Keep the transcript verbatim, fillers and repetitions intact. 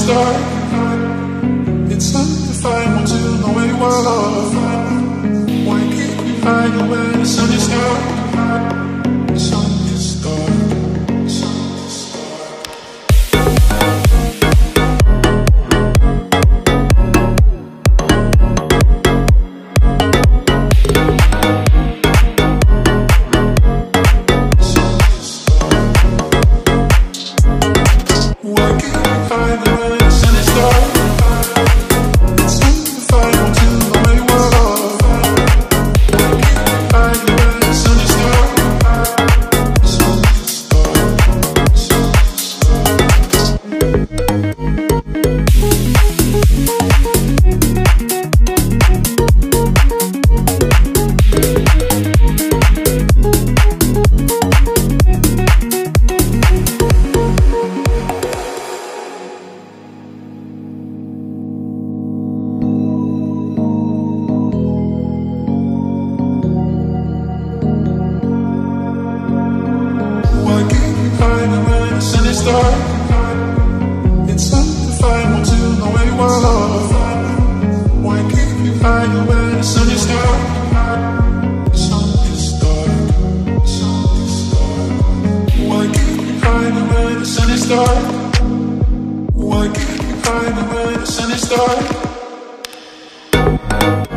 star. It's undefined until the way you are. Why keep you hiding when the sun is dark? The sun is dark. The sun is dark. It's undefined until the way you are. Why keep you hiding when the sun is dark? The sun is dark. The sun is dark. Why keep you hiding when the sun is dark? Why keep you hiding when the sun is dark?